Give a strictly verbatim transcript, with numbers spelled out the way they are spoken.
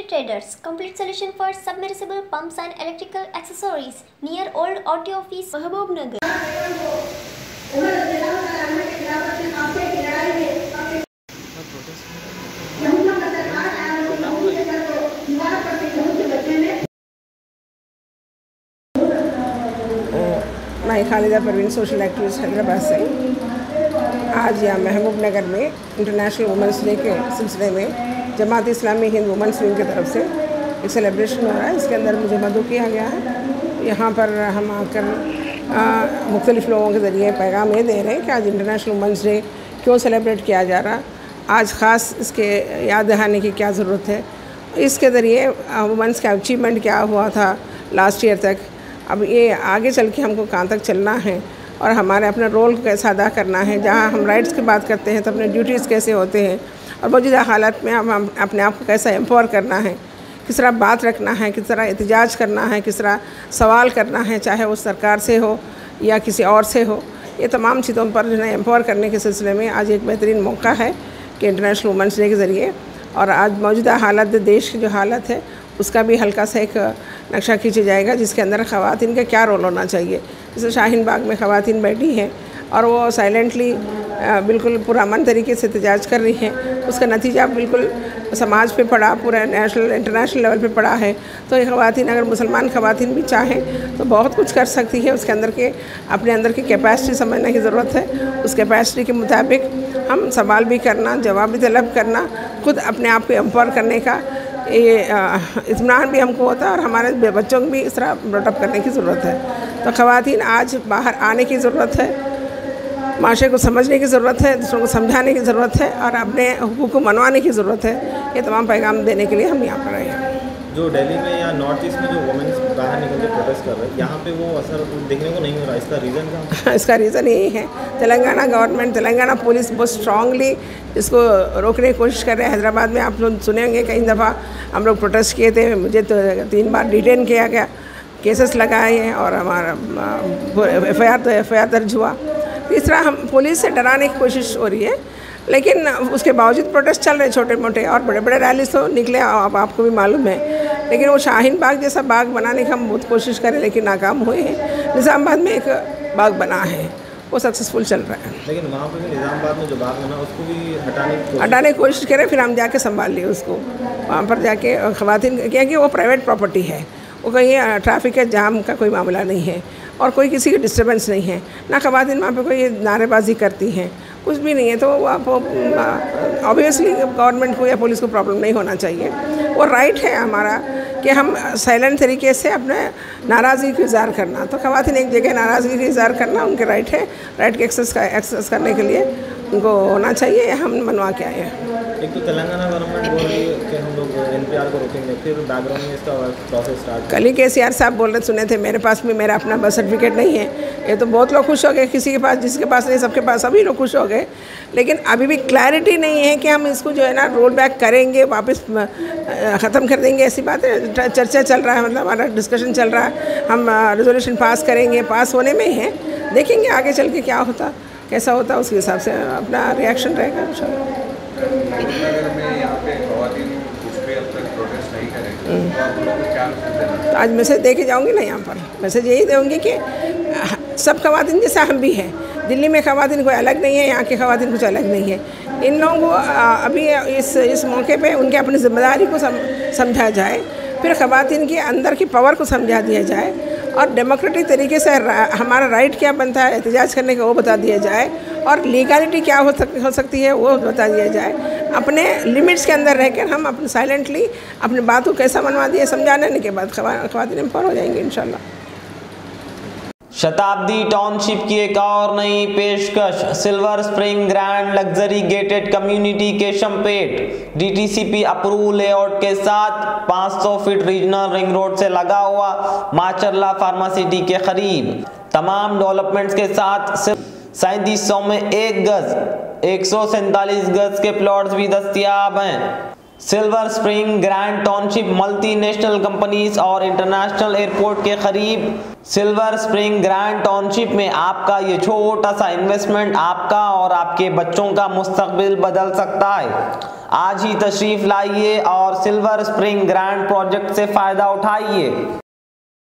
Traders, complete solution for submersible pumps and electrical accessories, near Old O T Office, Mahabubnagar. मैं Khalida Parveen social activist Hyderabad से आज यहाँ महबूब नगर में international women's day के सिलसिले में जमात इस्लामी हिंद वुमेंस विंग की तरफ से एक सेलिब्रेशन हो रहा है। इसके अंदर मुझे मदऊ किया गया है। यहाँ पर हम आकर मुख्तलिफ़ लोगों के ज़रिए पैगाम ये दे रहे हैं कि आज इंटरनेशनल वुमेंस डे क्यों सेलिब्रेट किया जा रहा, आज ख़ास इसके याद दहाने की क्या ज़रूरत है। इसके ज़रिए वुमेंस का अचीवमेंट क्या हुआ था लास्ट ईयर तक, अब ये आगे चल के हमको कहाँ तक चलना है और हमारे अपने रोल को कैसा अदा करना है। जहाँ हम राइट्स की बात करते हैं तो अपने ड्यूटीज़ कैसे होते हैं और मौजूदा हालत में हम हम अपने आप को कैसा एम्पावर करना है, किस तरह बात रखना है, किस तरह एहतजाज करना है, किस तरह सवाल करना है, चाहे वो सरकार से हो या किसी और से हो। ये तमाम चीज़ों पर जो है एम्पावर करने के सिलसिले में आज एक बेहतरीन मौका है कि इंटरनेशनल वुमेंस डे के ज़रिए और आज मौजूदा हालत देश की जो हालत है उसका भी हल्का सा एक नक्शा खींचा जाएगा, जिसके अंदर ख़वातीन का क्या रोल होना चाहिए। जैसे शाहीन बाग में ख़वातीन बैठी हैं और वो साइलेंटली बिल्कुल पुरअमन तरीके से एहतजाज कर रही हैं, उसका नतीजा बिल्कुल समाज पे पड़ा, पूरा नेशनल इंटरनेशनल लेवल पे पड़ा है। तो ये ख़वातीन अगर मुसलमान ख़वातीन भी चाहें तो बहुत कुछ कर सकती है। उसके अंदर के अपने अंदर की कैपेसिटी समझने की ज़रूरत है। उस कैपेसिटी के मुताबिक हम सवाल भी करना, जवाब भी तलब करना, ख़ुद अपने आप को एम्पावर करने का ये इत्मीनान भी हमको होता है और हमारे बच्चों को भी इस तरह ब्रॉटअप करने की ज़रूरत है। तो ख़वातीन आज बाहर आने की ज़रूरत है, माशरे को समझने की ज़रूरत है, दूसरों को समझाने की ज़रूरत है और अपने हुकूक को मनवाने की ज़रूरत है। ये तमाम पैगाम देने के लिए हम यहाँ पर आए हैं। जो दिल्ली में या नॉर्थ ईस्ट में जो वुमेन्स बाहर निकल के प्रोटेस्ट कर रहे हैं, यहाँ पे वो असर देखने को नहीं हो रहा, इसका रीज़न क्या? इसका रीज़न यही है, तेलंगाना गवर्नमेंट, तेलंगाना पुलिस बहुत स्ट्रांगली इसको रोकने की कोशिश कर रहे हैं। हैदराबाद में आप लोग सुने होंगे कई दफ़ा हम लोग प्रोटेस्ट किए थे, मुझे तो तीन बार डिटेन किया गया, केसेस लगाए हैं और हमारा एफ आई आर तो एफ आई आर दर्ज हुआ। इस तरह हम पुलिस से डराने की कोशिश हो रही है, लेकिन उसके बावजूद प्रोटेस्ट चल रहे छोटे मोटे और बड़े बड़े रैलीज तो निकले, आप, आपको भी मालूम है। लेकिन वो शाहीन बाग जैसा बाग बनाने की हम बहुत कोशिश करें लेकिन नाकाम हुए हैं। निज़ामाबाद में एक बाग बना है, वो सक्सेसफुल चल रहा है, लेकिन वहाँ पर भी निज़ामाबाद में जो बाग बना उसको भी हटाने की हटाने की कोशिश करें, फिर हम जाके संभाल लिए उसको। वहाँ पर जाके ख़वातीन, क्योंकि वो प्राइवेट प्रॉपर्टी है, वो कहीं ट्रैफिक के जाम का कोई मामला नहीं है और कोई किसी की डिस्टर्बेंस नहीं है, ना ख़वातीन वहाँ पे कोई नारेबाजी करती हैं, कुछ भी नहीं है। तो आप ऑब्वियसली गवर्नमेंट को या पुलिस को प्रॉब्लम नहीं होना चाहिए। वो राइट है हमारा कि हम साइलेंट तरीके से अपने नाराज़गी का इज़हार करना, तो ख़वातीन एक जगह नाराज़गी का इज़हार करना उनके राइट है। राइट के एक्सेस का एक्सेस करने के लिए उनको होना चाहिए, हम मनवा के आए हैं। एक तो तेलंगाना गवर्नमेंट बोल रही है कि हम लोग एन पी आर को रोकेंगे, फिर बैकग्राउंड में इसका प्रोसेस स्टार्ट। कल ही के सी आर साहब बोल रहे सुने थे, मेरे पास भी मेरा अपना बर्थ सर्टिफिकेट नहीं है। ये तो बहुत लोग खुश हो गए, किसी के पास, जिसके पास नहीं सबके पास, सभी लोग खुश हो गए। लेकिन अभी भी क्लैरिटी नहीं है कि हम इसको जो है ना रोल बैक करेंगे, वापस ख़त्म कर देंगे, ऐसी बात है। चर्चा चल रहा है, मतलब हमारा डिस्कशन चल रहा है, हम रेजोल्यूशन पास करेंगे, पास होने में है, देखेंगे आगे चल के क्या होता, कैसा होता, उसके हिसाब से अपना रिएक्शन रहेगा इंशाल्लाह। तो आज मैसेज दे के जाऊँगी ना, यहाँ पर मैसेज यही दूँगी कि सब ख़वातीन जैसा हम भी हैं। दिल्ली में ख़वातीन कोई अलग नहीं है, यहाँ के ख़वातीन कुछ अलग नहीं है। इन लोगों को अभी इस इस मौके पे उनके अपनी ज़िम्मेदारी को सम, समझा जाए, फिर ख़वातीन के अंदर की पावर को समझा दिया जाए और डेमोक्रेटिक तरीके से हमारा राइट क्या बनता है एहतजाज करने का वो बता दिया जाए और लीगलिटी क्या हो सक हो सकती है वो बता दिया जाए। अपने लिमिट्स के अंदर रहकर हम अपने साइलेंटली अपनी बात को कैसा मनवा दिए समझाने के बाद ख़वातीन एम्पावर हो जाएंगे इंशाल्लाह। शताब्दी टाउनशिप की एक और नई पेशकश, silver spring grand luxury gated community के Shamirpet D T C P approve layout के साथ पाँच सौ फीट रीजनल रिंग रोड से लगा हुआ माचरला फार्मासिटी के करीब। तमाम डेवलपमेंट्स के साथ सैंतीस सौ में एक गज, एक सौ सैंतालीस गज के प्लॉट्स भी दस्तयाब हैं। Silver spring grand township multinational companies और इंटरनेशनल एयरपोर्ट के करीब। सिल्वर स्प्रिंग ग्रैंड टाउनशिप में आपका ये छोटा सा इन्वेस्टमेंट आपका और आपके बच्चों का मुस्तकबिल बदल सकता है। आज ही तशरीफ लाइए और सिल्वर स्प्रिंग ग्रैंड प्रोजेक्ट से फायदा उठाइए।